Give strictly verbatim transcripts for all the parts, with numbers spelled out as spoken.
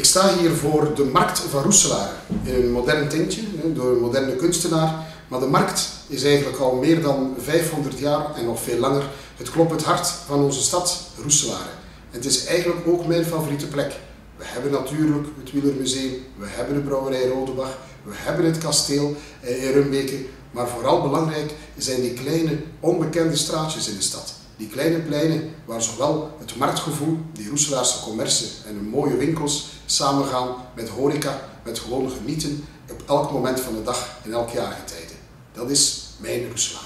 sta hier voor de markt van Roeselare, in een modern tintje, door een moderne kunstenaar. Maar de markt is eigenlijk al meer dan vijfhonderd jaar en nog veel langer het kloppend hart van onze stad, Roeselare. En het is eigenlijk ook mijn favoriete plek. We hebben natuurlijk het Wielermuseum, we hebben de brouwerij Rodebach, we hebben het kasteel in Rumbeke. Maar vooral belangrijk zijn die kleine, onbekende straatjes in de stad. Die kleine pleinen waar zowel het marktgevoel, die Roeselaarse commercie en hun mooie winkels samengaan met horeca, met gewoon genieten op elk moment van de dag en elk jaargetijde. Dat is mijn Roeselare.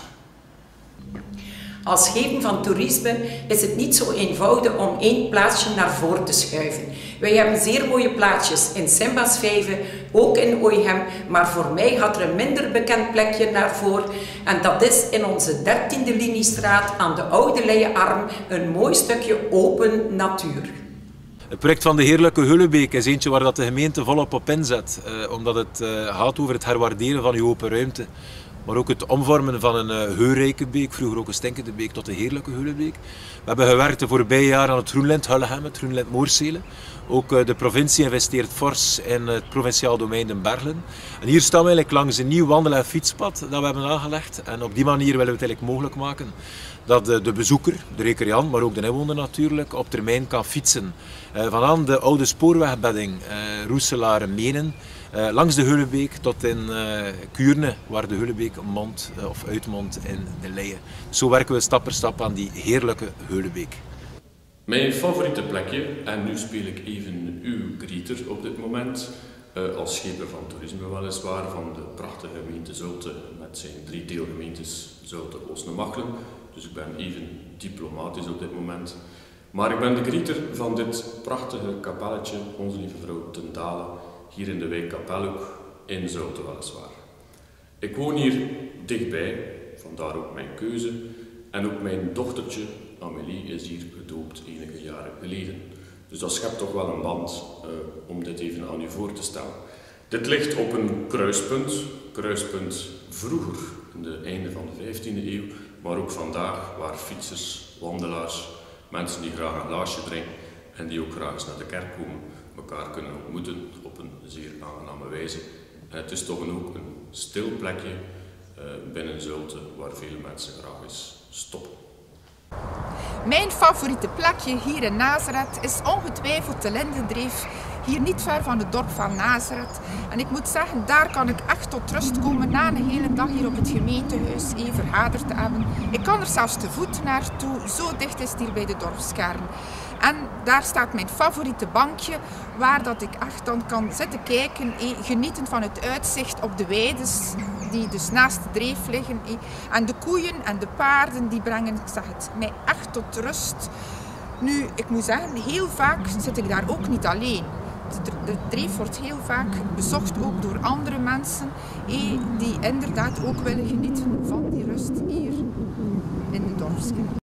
Als geven van toerisme is het niet zo eenvoudig om één plaatsje naar voren te schuiven. Wij hebben zeer mooie plaatsjes in Sint-Baasvijve, ook in Ooihem, maar voor mij gaat er een minder bekend plekje naar voren. En dat is in onze dertiende liniestraat aan de Oude Leienarm, een mooi stukje open natuur. Het project van de Heerlijke Hullebeek is eentje waar dat de gemeente volop op inzet, eh, omdat het eh, gaat over het herwaarderen van uw open ruimte. Maar ook het omvormen van een uh, heurrijke beek, vroeger ook een stinkende beek, tot de Heerlijke Hullebeek. We hebben gewerkt de voorbije jaren aan het Groenland Hullegem, het Groenland Moorsele. Ook uh, de provincie investeert fors in het provinciaal domein Den Berglen. En hier staan we eigenlijk langs een nieuw wandel- en fietspad dat we hebben aangelegd. En op die manier willen we het eigenlijk mogelijk maken dat de, de bezoeker, de recreant, maar ook de inwoner natuurlijk, op termijn kan fietsen. Uh, vanaan de oude spoorwegbedding uh, Roeselare-Menen, Uh, langs de Hullebeek tot in uh, Kuurne, waar de Hullebeek mondt uh, of uitmondt in de Leie. Zo werken we stap per stap aan die heerlijke Hullebeek. Mijn favoriete plekje, en nu speel ik even uw grieter op dit moment, uh, als scheper van toerisme weliswaar, van de prachtige gemeente Zulte met zijn drie deelgemeentes Zulte, Oost en Machelen. Dus ik ben even diplomatisch op dit moment. Maar ik ben de grieter van dit prachtige kapelletje, Onze Lieve Vrouw ten Dale, hier in de wijk Kapelhoek in Zulte weliswaar. Ik woon hier dichtbij, vandaar ook mijn keuze. En ook mijn dochtertje Amélie is hier gedoopt enige jaren geleden. Dus dat schept toch wel een band uh, om dit even aan u voor te stellen. Dit ligt op een kruispunt, kruispunt vroeger, in de einde van de vijftiende eeuw, maar ook vandaag, waar fietsers, wandelaars, mensen die graag een glaasje drinken en die ook graag eens naar de kerk komen, elkaar kunnen ontmoeten op een zeer aangename wijze. En het is toch ook een stil plekje uh, binnen Zulte waar veel mensen graag eens stoppen. Mijn favoriete plekje hier in Nazareth is ongetwijfeld de Lindendreef, hier niet ver van het dorp van Nazareth. En ik moet zeggen, daar kan ik echt tot rust komen na een hele dag hier op het gemeentehuis even vergaderd te hebben. Ik kan er zelfs te voet naartoe, zo dicht is het hier bij de dorpskern. En daar staat mijn favoriete bankje, waar dat ik echt dan kan zitten kijken, genieten van het uitzicht op de weides, die dus naast de dreef liggen. En de koeien en de paarden, die brengen, ik zeg het, mij echt tot rust. Nu, ik moet zeggen, heel vaak zit ik daar ook niet alleen. De dreef wordt heel vaak bezocht ook door andere mensen, die inderdaad ook willen genieten van die rust hier in de dorpskern.